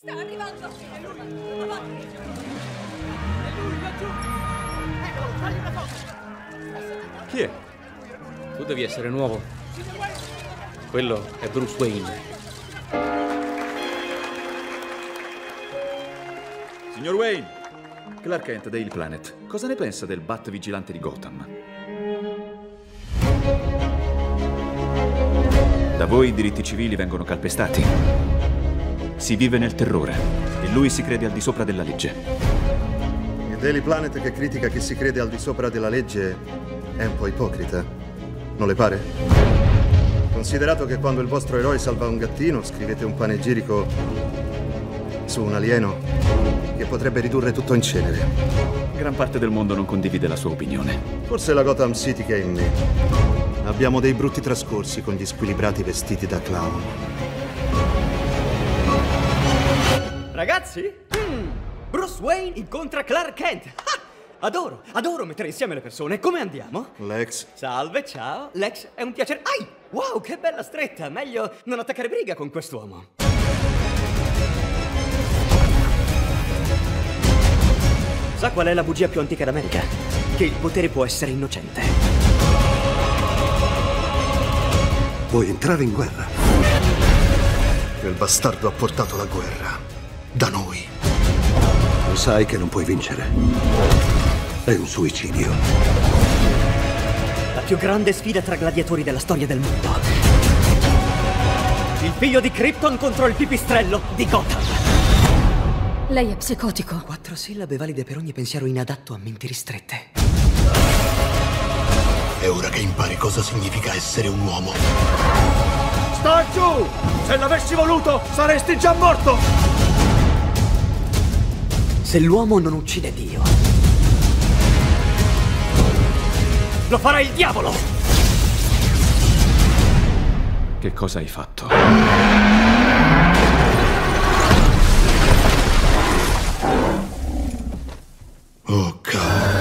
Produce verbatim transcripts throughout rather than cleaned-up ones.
Sta arrivando! È lui! Avanti! È lui, laggiù! Eccolo, fagli una foto! Chi è? Tu devi essere nuovo. Quello è Bruce Wayne. Signor Wayne, Clark Kent, Daily Planet. Cosa ne pensa del Bat vigilante di Gotham? Da voi i diritti civili vengono calpestati. Si vive nel terrore e lui si crede al di sopra della legge. Il Daily Planet che critica chi si crede al di sopra della legge è un po' ipocrita, non le pare? Considerato che quando il vostro eroe salva un gattino scrivete un panegirico su un alieno che potrebbe ridurre tutto in cenere. Gran parte del mondo non condivide la sua opinione. Forse è la Gotham City che è in me. Abbiamo dei brutti trascorsi con gli squilibrati vestiti da clown. Ragazzi, mm, Bruce Wayne incontra Clark Kent. Ah, adoro, adoro mettere insieme le persone. Come andiamo? Lex. Salve, ciao. Lex, è un piacere. Ai, wow, che bella stretta. Meglio non attaccare briga con quest'uomo. Sa qual è la bugia più antica d'America? Che il potere può essere innocente. Vuoi entrare in guerra? Quel bastardo ha portato la guerra da noi. Lo sai che non puoi vincere. È un suicidio. La più grande sfida tra gladiatori della storia del mondo. Il figlio di Krypton contro il pipistrello di Gotham. Lei è psicotico. Quattro sillabe valide per ogni pensiero inadatto a menti ristrette. È ora che impari cosa significa essere un uomo. Sta giù! Se l'avessi voluto, saresti già morto! Se l'uomo non uccide Dio, lo farà il diavolo! Che cosa hai fatto? Oh, cavolo.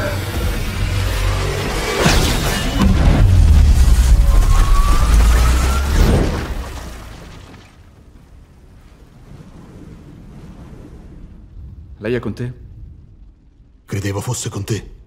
Lei è con te? Credevo fosse con te.